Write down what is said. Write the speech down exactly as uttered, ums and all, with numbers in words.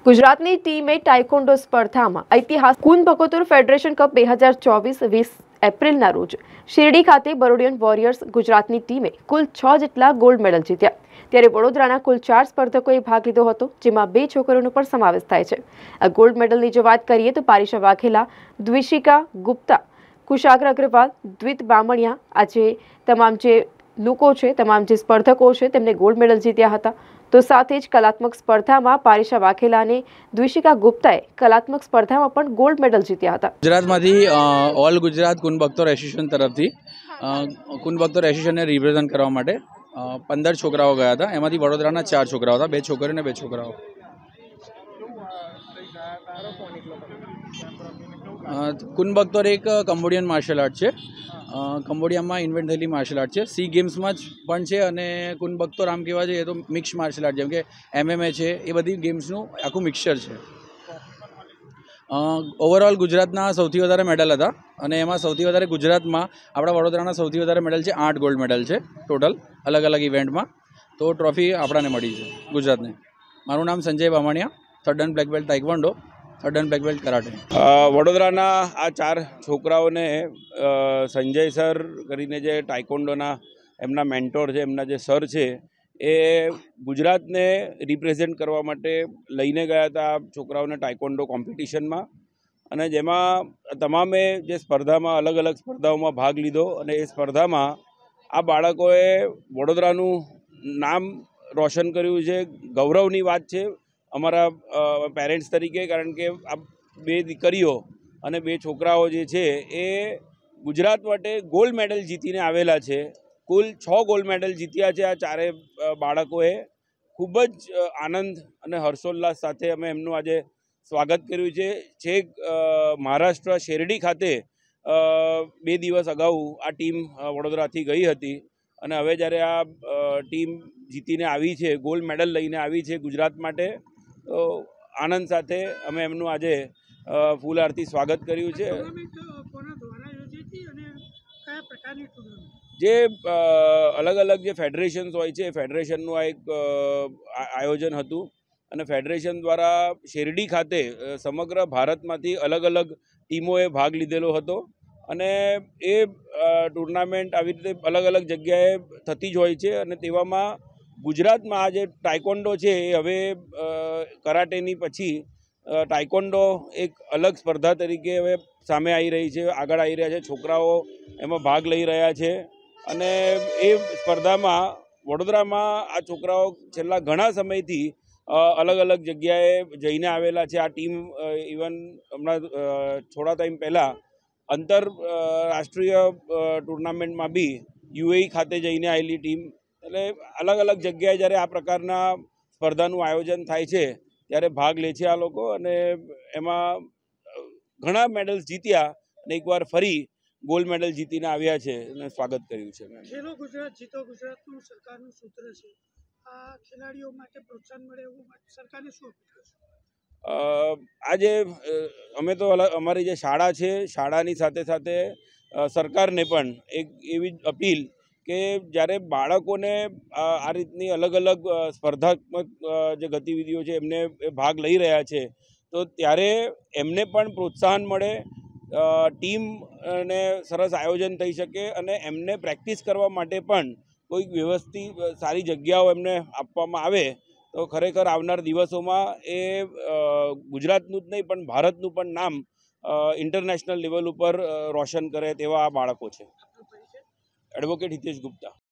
ગુજરાતની ટીમે ટાઇકોન્ડો સ્પર્ધામાં ઐતિહાસિક કુન ભગોતર ફેડરેશન કપ બે હજાર ચોવીસ વીસ એપ્રિલના રોજ શિરડી ખાતે બરોડિયન વોરિયર્સ ગુજરાતની ટીમે કુલ છ જેટલા ગોલ્ડ મેડલ જીત્યા। ત્યારે વડોદરાના કુલ ચાર સ્પર્ધકોએ ભાગ લીધો હતો, જેમાં બે છોકરીઓનો પણ સમાવેશ થાય છે। આ ગોલ્ડ મેડલની જો વાત કરીએ તો પારિશા વાઘેલા, દ્વિશિકા ગુપ્તા, કુશાગ્ર અગ્રવાલ, દ્વિત બામણિયા આજે તમામ જે લોકો છે, તમામ જે સ્પર્ધકો છે તેમને ગોલ્ડ મેડલ જીત્યા હતા। તો સાથે જ કલાત્મક સ્પર્ધામાં પારિશા વાઘેલા અને દ્વિશિકા ગુપ્તાએ કલાત્મક સ્પર્ધામાં પણ ગોલ્ડ મેડલ જીત્યા હતા। ગુજરાતમાંથી ઓલ ગુજરાત કુન ભક્તો એસોસિએશન તરફથી કુન ભક્તો એસોસિએશનને રિપ્રેઝન્ટ કરવા માટે પંદર છોકરાઓ ગયા હતા। એમાંથી વડોદરાના ચાર છોકરાઓ હતા, બે છોકરીઓ અને બે છોકરાઓ। કુન ભક્તોર એક કંબોડિયન માર્શલ આર્ટ છે, કંબોડિયામાં ઇન્વેન્ટ થયેલી માર્શલ આર્ટ છે, સી ગેમ્સમાં જ પણ છે અને કુન ભક્તોર આમ કહેવા જઈએ તો મિક્સ માર્શલ આર્ટ જેમ કે એમએમએ છે, એ બધી ગેમ્સનું આખું મિક્સચર છે। ઓવરઓલ ગુજરાતના સૌથી વધારે મેડલ હતા અને એમાં સૌથી વધારે ગુજરાતમાં આપણા વડોદરાના સૌથી વધારે મેડલ છે, આઠ ગોલ્ડ મેડલ છે ટોટલ અલગ અલગ ઇવેન્ટમાં। તો ટ્રોફી આપણાને મળી છે ગુજરાતને। મારું નામ Sanjay Bamaniya, third and black belt taekwondo, third and black belt karate. વડોદરાના આ ચાર છોકરાઓને સંજય સર કરીને જે ટાઇકોન્ડોના એમના મેન્ટોર છે, એમના જે સર છે, એ ગુજરાતને રિપ્રેઝેન્ટ કરવા માટે લઈને ગયા હતા આ છોકરાઓને ટાઇકોન્ડો કોમ્પિટિશનમાં, અને જેમાં તમામે જે સ્પર્ધામાં અલગ અલગ સ્પર્ધાઓમાં ભાગ લીધો અને એ સ્પર્ધામાં આ બાળકોએ વડોદરાનું નામ રોશન કર્યું છે। ગૌરવની વાત છે અમારા પેરેન્ટ્સ તરીકે, કારણ કે આ બે દીકરીઓ અને બે છોકરાઓ જે છે એ ગુજરાત માટે ગોલ્ડ મેડલ જીતીને આવેલા છે। કુલ છ ગોલ્ડ મેડલ જીત્યા છે આ ચારે બાળકોએ। ખૂબ જ આનંદ અને હર્ષોલ્લાસ સાથે અમે એમનું આજે સ્વાગત કર્યું છે। છેક મહારાષ્ટ્ર શેરડી ખાતે બે દિવસ અગાઉ આ ટીમ વડોદરાથી ગઈ હતી અને હવે જ્યારે આ ટીમ જીતીને આવી છે, ગોલ્ડ મેડલ લઈને આવી છે ગુજરાત માટે, તો આનંદ સાથે અમે એમનું આજે ફૂલ આરતી સ્વાગત કર્યું છે। જે અલગ અલગ જે ફેડરેશન્સ હોય છે, ફેડરેશનનું આ એક આયોજન હતું અને ફેડરેશન દ્વારા શેરડી ખાતે સમગ્ર ભારતમાંથી અલગ અલગ ટીમોએ ભાગ લીધેલો હતો અને એ ટુર્નામેન્ટ આવી રીતે અલગ અલગ જગ્યાએ થતી જ હોય છે અને તેવામાં ગુજરાતમાં આ જે ટાઇકોન્ડો છે એ હવે કરાટેની પછી ટાઇકોન્ડો એક અલગ સ્પર્ધા તરીકે હવે સામે આવી રહી છે, આગળ આવી રહ્યા છે, છોકરાઓ એમાં ભાગ લઈ રહ્યા છે અને એ સ્પર્ધામાં વડોદરામાં આ છોકરાઓ છેલ્લા ઘણા સમયથી અલગ અલગ જગ્યાએ જઈને આવેલા છે। આ ટીમ ઇવન હમણાં થોડા ટાઈમ પહેલાં આંતરરાષ્ટ્રીય ટુર્નામેન્ટમાં બી યુએઈ ખાતે જઈને આવેલી ટીમ। એટલે અલગ અલગ જગ્યાએ જ્યારે આ પ્રકારના સ્પર્ધાનું આયોજન થાય છે ત્યારે ભાગ લે છે આ લોકો અને એમાં ઘણા મેડલ્સ જીત્યા અને એકવાર ફરી ગોલ્ડ મેડલ જીતીને આવ્યા છે અને સ્વાગત કર્યું છે। ખેલો ગુજરાત જીતો ગુજરાતનું સરકારનું સૂત્ર છે, આ ખેલાડીઓ માટે પ્રોત્સાહન મળે એવું સરકારને શું અપીલ કરશો? આજે અમે તો અમારી જે શાળા છે, શાળાની સાથે સાથે સરકારને પણ એક એવી અપીલ કે જ્યારે બાળકોને આ રીતની અલગ અલગ સ્પર્ધાત્મક જે ગતિવિધિઓ છે એમને ભાગ લઈ રહ્યા છે, તો ત્યારે એમને પણ પ્રોત્સાહન મળે, ટીમને સરસ આયોજન થઈ શકે અને એમને પ્રેક્ટિસ કરવા માટે પણ કોઈક વ્યવસ્થિત સારી જગ્યાઓ એમને આપવામાં આવે તો ખરેખર આવનાર દિવસોમાં એ ગુજરાતનું જ નહીં પણ ભારતનું પણ નામ ઇન્ટરનેશનલ લેવલ ઉપર રોશન કરે તેવા આ બાળકો છે। એડવોકેટ હિતેશ ગુપ્તા।